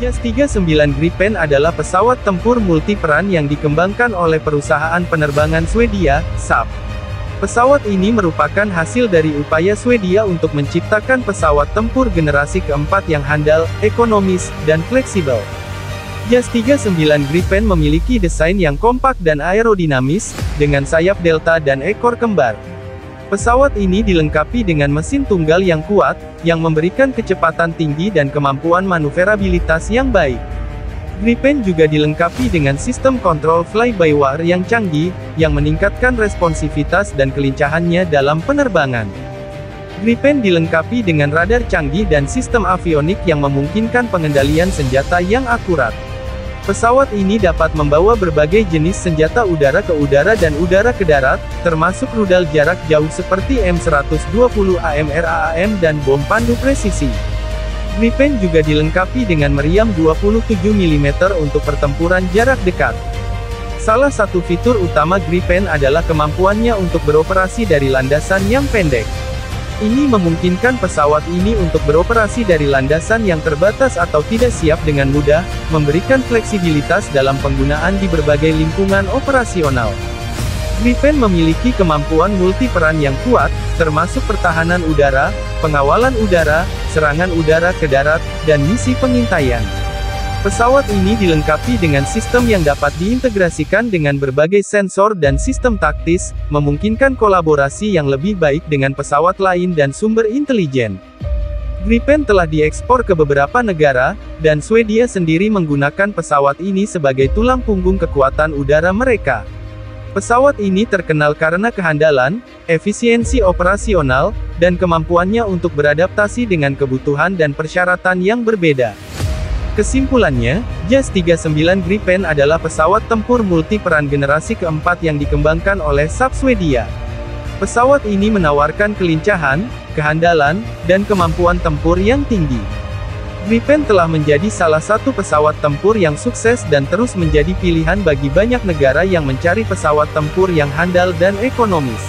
Jas 39 Gripen adalah pesawat tempur multiperan yang dikembangkan oleh perusahaan penerbangan Swedia, Saab. Pesawat ini merupakan hasil dari upaya Swedia untuk menciptakan pesawat tempur generasi keempat yang handal, ekonomis, dan fleksibel. Jas 39 Gripen memiliki desain yang kompak dan aerodinamis, dengan sayap delta dan ekor kembar. Pesawat ini dilengkapi dengan mesin tunggal yang kuat, yang memberikan kecepatan tinggi dan kemampuan manuverabilitas yang baik. Gripen juga dilengkapi dengan sistem kontrol fly-by-wire yang canggih, yang meningkatkan responsivitas dan kelincahannya dalam penerbangan. Gripen dilengkapi dengan radar canggih dan sistem avionik yang memungkinkan pengendalian senjata yang akurat. Pesawat ini dapat membawa berbagai jenis senjata udara ke udara dan udara ke darat, termasuk rudal jarak jauh seperti M120 AMRAAM dan bom pandu presisi. Gripen juga dilengkapi dengan meriam 27 mm untuk pertempuran jarak dekat. Salah satu fitur utama Gripen adalah kemampuannya untuk beroperasi dari landasan yang pendek. Ini memungkinkan pesawat ini untuk beroperasi dari landasan yang terbatas atau tidak siap dengan mudah, memberikan fleksibilitas dalam penggunaan di berbagai lingkungan operasional. Gripen memiliki kemampuan multiperan yang kuat, termasuk pertahanan udara, pengawalan udara, serangan udara ke darat, dan misi pengintaian. Pesawat ini dilengkapi dengan sistem yang dapat diintegrasikan dengan berbagai sensor dan sistem taktis, memungkinkan kolaborasi yang lebih baik dengan pesawat lain dan sumber intelijen. Gripen telah diekspor ke beberapa negara, dan Swedia sendiri menggunakan pesawat ini sebagai tulang punggung kekuatan udara mereka. Pesawat ini terkenal karena kehandalan, efisiensi operasional, dan kemampuannya untuk beradaptasi dengan kebutuhan dan persyaratan yang berbeda. Kesimpulannya, Jas 39 Gripen adalah pesawat tempur multiperan generasi keempat yang dikembangkan oleh Saab Swedia. Pesawat ini menawarkan kelincahan, kehandalan, dan kemampuan tempur yang tinggi. Gripen telah menjadi salah satu pesawat tempur yang sukses dan terus menjadi pilihan bagi banyak negara yang mencari pesawat tempur yang handal dan ekonomis.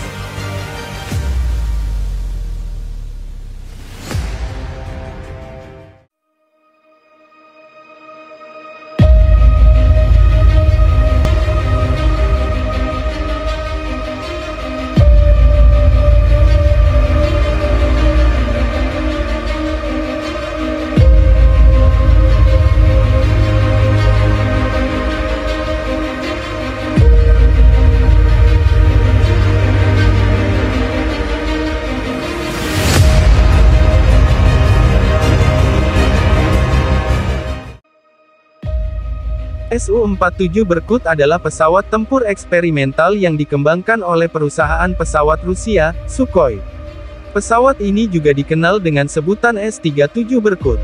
Su-47 Berkut adalah pesawat tempur eksperimental yang dikembangkan oleh perusahaan pesawat Rusia, Sukhoi. Pesawat ini juga dikenal dengan sebutan S-37 Berkut.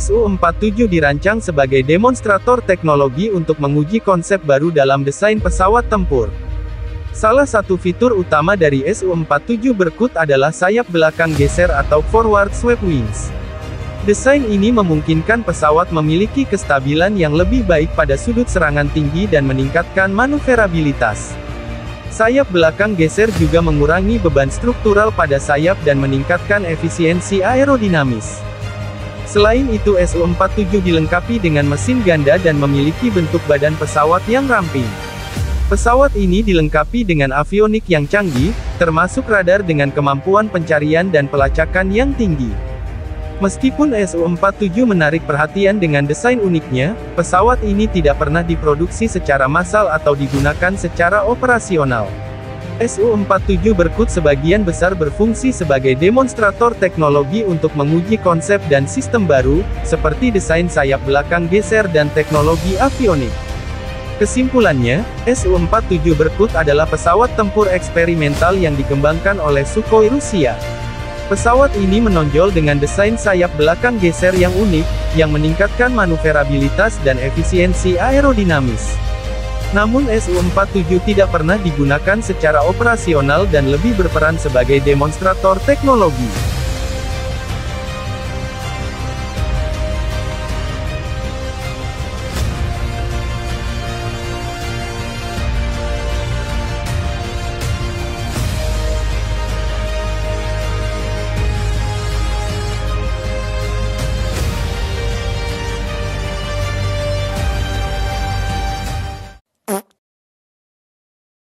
Su-47 dirancang sebagai demonstrator teknologi untuk menguji konsep baru dalam desain pesawat tempur. Salah satu fitur utama dari Su-47 Berkut adalah sayap belakang geser atau forward swept wings. Desain ini memungkinkan pesawat memiliki kestabilan yang lebih baik pada sudut serangan tinggi dan meningkatkan manuverabilitas. Sayap belakang geser juga mengurangi beban struktural pada sayap dan meningkatkan efisiensi aerodinamis. Selain itu Su-47 dilengkapi dengan mesin ganda dan memiliki bentuk badan pesawat yang ramping. Pesawat ini dilengkapi dengan avionik yang canggih, termasuk radar dengan kemampuan pencarian dan pelacakan yang tinggi. Meskipun Su-47 menarik perhatian dengan desain uniknya, pesawat ini tidak pernah diproduksi secara massal atau digunakan secara operasional. Su-47 Berkut sebagian besar berfungsi sebagai demonstrator teknologi untuk menguji konsep dan sistem baru, seperti desain sayap belakang geser dan teknologi avionik. Kesimpulannya, Su-47 Berkut adalah pesawat tempur eksperimental yang dikembangkan oleh Sukhoi Rusia. Pesawat ini menonjol dengan desain sayap belakang geser yang unik, yang meningkatkan manuverabilitas dan efisiensi aerodinamis. Namun Su-47 tidak pernah digunakan secara operasional dan lebih berperan sebagai demonstrator teknologi.